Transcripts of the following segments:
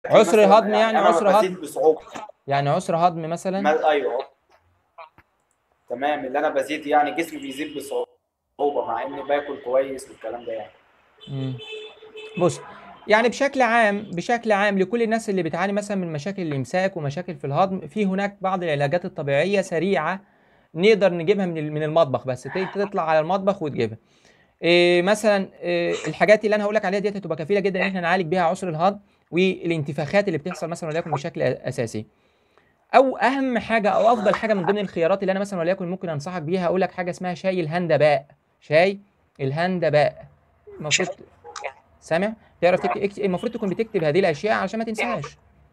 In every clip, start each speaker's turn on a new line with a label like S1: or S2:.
S1: عسر
S2: مثلا
S1: هضم يعني
S2: انا
S1: عسر
S2: بزيد
S1: هضم،
S2: بصعوبه.
S1: يعني عسر هضم مثلا.
S2: ايوه تمام، اللي انا بزيد يعني جسمي بيزيد بصعوبه مع اني باكل كويس والكلام ده يعني.
S1: مم. بص، يعني بشكل عام لكل الناس اللي بتعاني مثلا من مشاكل الامساك ومشاكل في الهضم، في هناك بعض العلاجات الطبيعيه سريعه نقدر نجيبها من المطبخ، بس تطلع على المطبخ وتجيبها. إيه مثلا إيه الحاجات اللي انا هقول لك عليها ديت هتبقى كفيله جدا ان احنا نعالج بيها عسر الهضم والانتفاخات اللي بتحصل مثلا وليكن بشكل اساسي. او اهم حاجه او افضل حاجه من ضمن الخيارات اللي انا مثلا وليكن ممكن انصحك بيها، اقول لك حاجه اسمها شاي الهندباء. شاي الهندباء، المفروض سامع؟ تعرف المفروض تكون بتكتب هذه الاشياء علشان ما تنساهاش.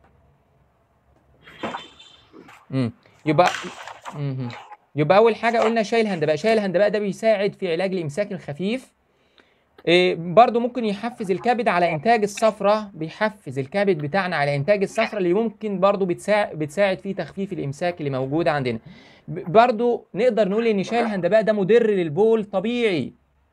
S1: امم يبقى مم. يبقى اول حاجه قلنا شاي الهندباء. شاي الهندباء ده بيساعد في علاج الامساك الخفيف. برضو ممكن يحفز الكبد على انتاج الصفرة، بيحفز الكبد بتاعنا على انتاج الصفرة اللي ممكن برضو بتساعد في تخفيف الامساك اللي موجود عندنا. برضو نقدر نقول ان شاي الهندباء ده مضر للبول طبيعي.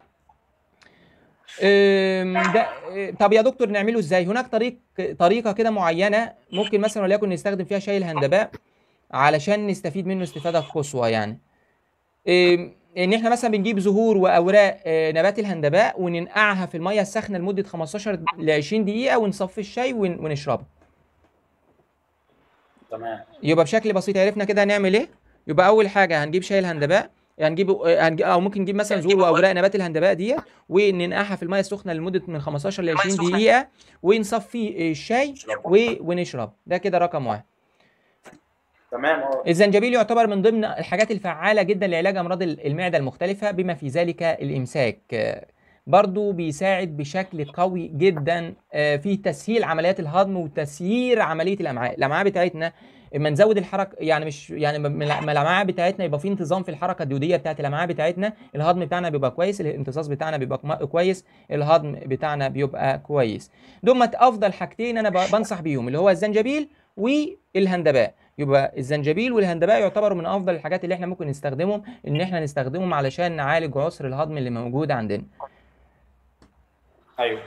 S1: ده طب يا دكتور نعمله ازاي؟ هناك طريقة كده معينة ممكن مثلا وليكن نستخدم فيها شاي الهندباء علشان نستفيد منه استفادة قصوى يعني. ان احنا مثلا بنجيب زهور واوراق نبات الهندباء وننقعها في الميه الساخنه لمده 15 ل 20 دقيقه ونصفي الشاي ونشربه.
S2: تمام.
S1: يبقى بشكل بسيط عرفنا كده هنعمل ايه. يبقى اول حاجه هنجيب شاي الهندباء، او ممكن نجيب مثلا زهور واوراق نبات الهندباء ديت وننقعها في الميه السخنه لمده من 15 ل 20 دقيقه ونصفي الشاي
S2: اشربه.
S1: ونشرب. ده كده رقم واحد.
S2: تمام اه.
S1: الزنجبيل يعتبر من ضمن الحاجات الفعالة جدا لعلاج أمراض المعدة المختلفة بما في ذلك الإمساك. برضو بيساعد بشكل قوي جدا في تسهيل عمليات الهضم وتسيير عملية الأمعاء بتاعتنا. اما نزود الحركة يعني مش يعني ما الأمعاء بتاعتنا يبقى في انتظام في الحركة الدودية بتاعت الأمعاء بتاعتنا، الهضم بتاعنا بيبقى كويس، الامتصاص بتاعنا بيبقى كويس، الهضم بتاعنا بيبقى كويس. دول أفضل حاجتين أنا بنصح بيهم اللي هو الزنجبيل والهندباء. يبقى الزنجبيل والهندباء يعتبروا من افضل الحاجات اللي احنا ممكن نستخدمهم علشان نعالج عسر الهضم اللي موجود عندنا.
S2: ايوه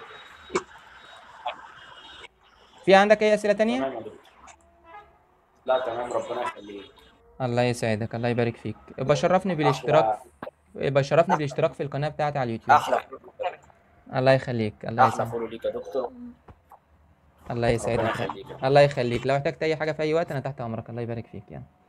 S1: في عندك اي اسئله تانية؟
S2: تمام يا دكتور. لا تمام، ربنا يخليك.
S1: الله يسعدك، الله يبارك فيك.
S2: احلى
S1: يبقى شرفني بالاشتراك في القناه بتاعتي على اليوتيوب.
S2: احلى
S1: الله يخليك، الله
S2: احلى
S1: يسعدك.
S2: فولو ليك يا دكتور.
S1: الله
S2: ربنا
S1: يسعدك.
S2: يخليك.
S1: الله يخليك، لو احتجت اي حاجه في اي وقت انا تحت امرك. الله يبارك فيك يعني.